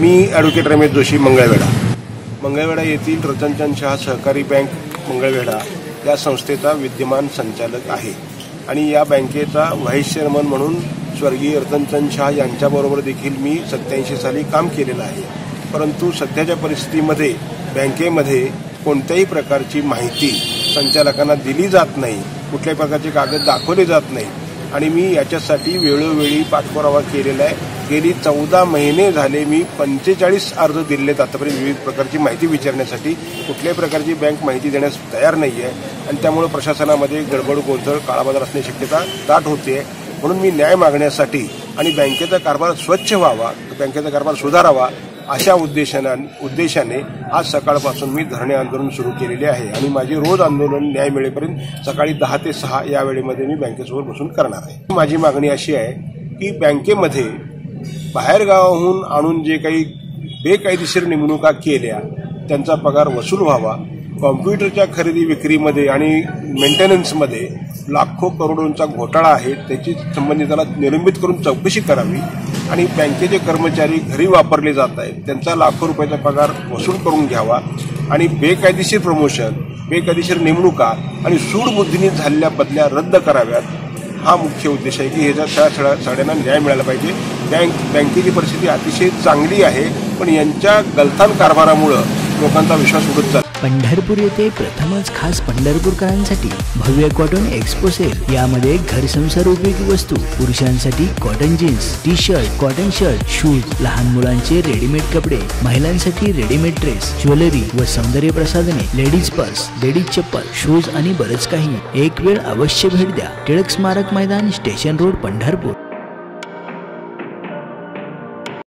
मी advocate Ramesh Joshi, Mangalwedha येथील रतनचंद शाह सहकारी bank Mangalvedha या संस्थेचा विद्यमान संचालक आहे आणि या बँकेचा व्हाईस चेअरमन म्हणून स्वर्गीय रतनचंद शाह यांच्याबरोबर देखील मी 87 साली काम केलेलं आहे। परंतु सध्याच्या परिस्थितीमध्ये बँकेमध्ये कोणत्याही प्रकारची माहिती संचालकांना दिली जात नाही, कुठल्याही प्रकारचे कागद दाखवले जात नाही आणि मी याच्यासाठी वेळोवेळी पाठपुरावा केलेला आहे। गेली 14 महिने झाले मी 45 अर्ज दिलेत आतापर्यंत विविध प्रकारची माहिती विचारण्यासाठी। कुठल्याही प्रकारची बँक माहिती देण्यास तयार नाही आहे आणि त्यामुळे प्रशासनामध्ये गडबड गोंधळ काळाबाजार असण्याची शक्यता दाट होते। म्हणून मी न्याय मागण्यासाठी आणि बँकेचा कारभार स्वच्छ व्हावा, बँकेचा कारभार सुधारावा अशा उद्देशाने आज सकाळपासून मी धरणे आंदोलन सुरू केलेले आहे आणि माझे रोज आंदोलन न्याय मिळेपर्यंत सकाळी 10 ते 6 या वेळेमध्ये मी बँकेसमोर बसून करणार आहे। माझी मागणी अशी आहे की बँकेमध्ये बाहेरगावाहून आणून जे काही बेकायदेशीर नेमणुका केल्या त्यांचा पगार वसूल व्हावा, कॉम्प्युटरच्या खरेदी विक्रीमध्ये आणि मेंटेनन्समध्ये लाखो करोडोंचा घोटाळा आहे, त्याची संबंधिताला निलंबित करून चौकशी करावी आणि बँकेचे कर्मचारी घरी वापरले जात आहेत त्यांचा लाखो रुपयाचा पगार वसूल करून घ्यावा आणि बेकायदेशीर प्रमोशन, बेकायदेशीर नेमणुका आणि सूडबुद्धीने झालेल्या बदल्या रद्द कराव्यात। हा मुख्य उद्देश आहे की ह्याच्या सगळ्यांना न्याय मिळाला पाहिजे। बँकेची परिस्थिती अतिशय चांगली आहे पण यांच्या गलथान कारभारामुळे लोकांचा विश्वास उडत चालला। पंढरपूर येथे प्रथमच खास पंढरपूरकरांसाठी भव्य कॉटन एक्सपो सेल। यामध्ये घर संसार उपयोगी वस्तू, पुरुषांसाठी cotton jeans, T shirt, cotton shirt, shoes, लहान मुलांचे रेडीमेड कपडे, महिलांसाठी रेडीमेड ड्रेस, ज्वेलरी व सौंदर्य प्रसाधने, ladies purse, ladies chappal, shoes आणि बरेच काही। एक वेळ अवश्य भेट द्या। टिळक स्मारक मैदान, स्टेशन रोड, पंढरपूर।